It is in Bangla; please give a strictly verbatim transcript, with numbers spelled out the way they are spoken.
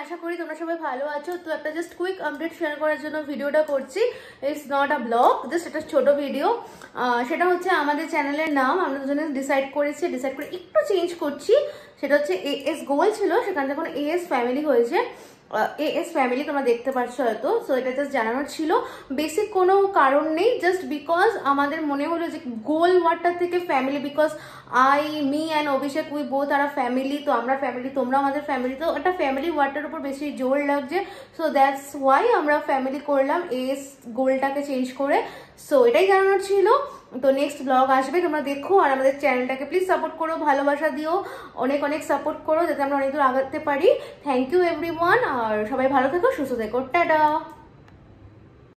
আশা করি তোমরা সবাই ভালো আছো। তো একটা জাস্ট কুইক আপডেট শেয়ার করার জন্য ভিডিওটা করছি। It's not a blog, just একটা ছোট ভিডিও। সেটা হচ্ছে আমাদের চ্যানেলের নাম আমরা দুজনে ডিসাইড করেছি, ডিসাইড করে একটু চেঞ্জ করছি। সেটা হচ্ছে এএস গোল ছিল, সেখান থেকে এখন এএস ফ্যামিলি হয়েছে। এএস ফ্যামিলি তোমরা দেখতে পাচ্ছ হয়তো। সো এটা জাস্ট জানানোর ছিল, বেসিক কোনো কারণ নেই, জাস্ট বিকজ আমাদের মনে হলো যে গোল ওয়ার্ডটা থেকে family, because I me and Abhishek we both are family. তো আমরা ফ্যামিলি, তোমরা আমাদের ফ্যামিলি, তো একটা ফ্যামিলি ওয়ার্ডটার উপর বেশি জোর লাগছে। সো দ্যাটস ওয়াই আমরা ফ্যামিলি করলাম এএস গোলটাকে চেঞ্জ করে। সো এটাই জানানোর ছিল। তো নেক্সট ব্লগ আসবে, তোমরা দেখো। আর আমাদের চ্যানেলটাকে প্লিজ সাপোর্ট করো, ভালোবাসা দিও, অনেক অনেক সাপোর্ট করো যাতে আমরা অনেক দূর আগাতে পারি। থ্যাংক ইউ এভরিওয়ান, আর সবাই ভালো থেকো, সুস্থ থেকো, টাটা।